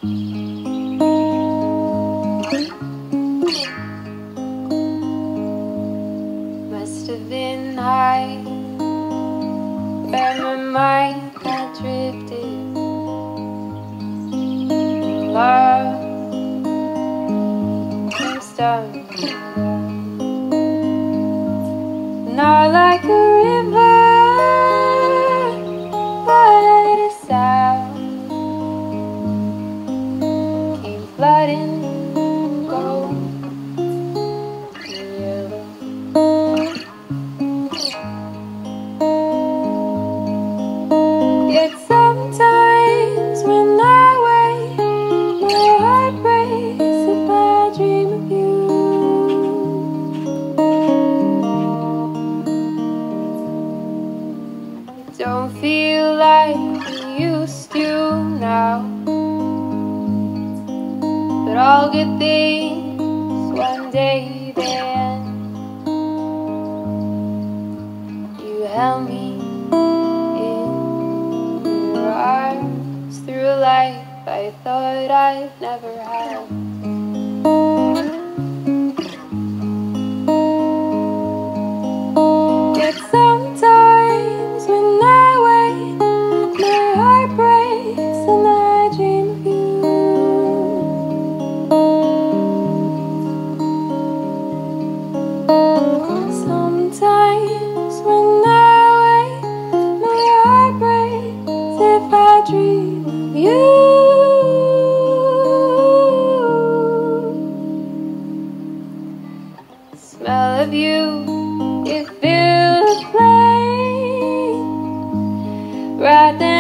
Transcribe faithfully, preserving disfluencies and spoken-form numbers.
Must have been high, where my mind had drifted. Love is done. Not like a river that is out, came flooding gold and yellow. Yet sometimes when I wake, my heart breaks if I dream of you. Don't feel like you used to now, but all good things one day they end. You held me in your arms through a life I thought I'd never have. Yet sometimes when I wake, my heart breaks and I dream of you. Sometimes when I wake, my heart breaks if I dream of you. Smell of you, it fills the flame right there.